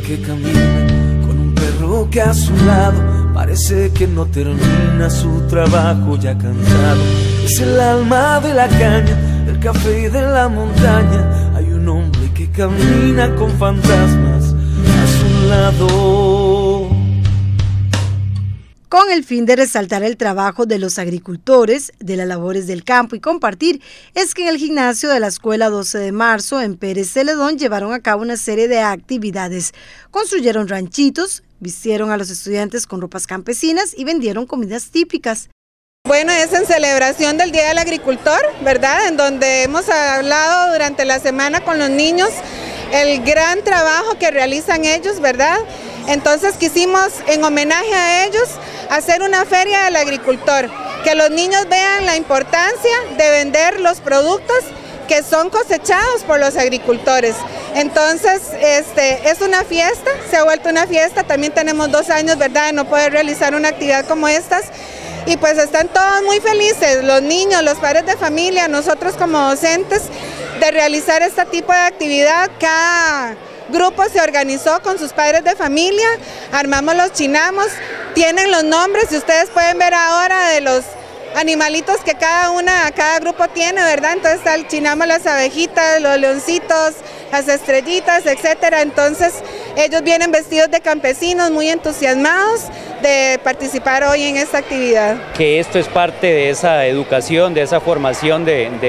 que camina con un perro que a su lado parece que no termina su trabajo ya cansado. Es el alma de la caña, del café y de la montaña. Hay un hombre que camina con fantasmas a su lado. Con el fin de resaltar el trabajo de los agricultores, de las labores del campo y compartir, es que en el gimnasio de la Escuela 12 de Marzo en Pérez Celedón llevaron a cabo una serie de actividades. Construyeron ranchitos, vistieron a los estudiantes con ropas campesinas y vendieron comidas típicas. Bueno, es en celebración del Día del Agricultor, ¿verdad? En donde hemos hablado durante la semana con los niños el gran trabajo que realizan ellos, ¿verdad? Entonces quisimos, en homenaje a ellos, hacer una feria del agricultor, que los niños vean la importancia de vender los productos que son cosechados por los agricultores. Entonces, es una fiesta, se ha vuelto una fiesta. También tenemos 2 años, ¿verdad?, de no poder realizar una actividad como estas. Y pues están todos muy felices, los niños, los padres de familia, nosotros como docentes, de realizar este tipo de actividad. Cada grupo se organizó con sus padres de familia, armamos los chinamos, tienen los nombres y ustedes pueden ver ahora de los animalitos que cada grupo tiene, ¿verdad? Entonces está el chinamo, las abejitas, los leoncitos, las estrellitas, etcétera. Entonces ellos vienen vestidos de campesinos, muy entusiasmados de participar hoy en esta actividad. Que esto es parte de esa educación, de esa formación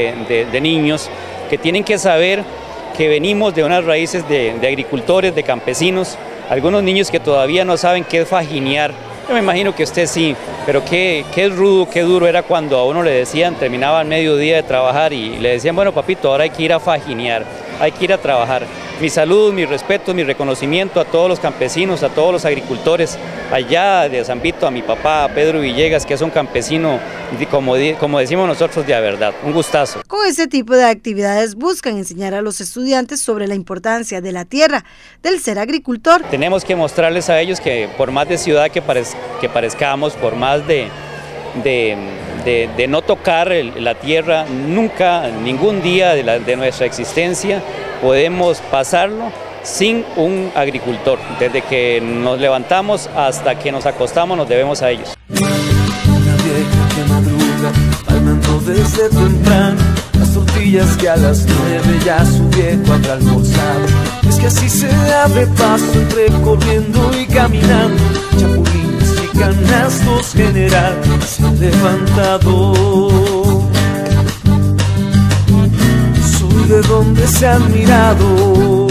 de niños que tienen que saber que venimos de unas raíces de agricultores, de campesinos, algunos niños que todavía no saben qué es fajinear. Yo me imagino que usted sí, pero qué rudo, qué duro era cuando a uno le decían, terminaba el mediodía de trabajar y le decían, bueno papito, ahora hay que ir a fajinear, hay que ir a trabajar. Mi saludo, mi respeto, mi reconocimiento a todos los campesinos, a todos los agricultores, allá de San Vito, a mi papá, a Pedro Villegas, que es un campesino, como decimos nosotros, de verdad, un gustazo. Con este tipo de actividades buscan enseñar a los estudiantes sobre la importancia de la tierra, del ser agricultor. Tenemos que mostrarles a ellos que por más de ciudad que parezcamos, por más de no tocar la tierra, nunca, ningún día de nuestra existencia podemos pasarlo sin un agricultor. Desde que nos levantamos hasta que nos acostamos nos debemos a ellos. Una vieja que madruga, palmando desde temprano, las tortillas que a las 9 ya su viejo habrá almorzado. Es que así se abre paso entre corriendo y caminando, chapulines y canastos general se han levantado. Soy de donde se han mirado.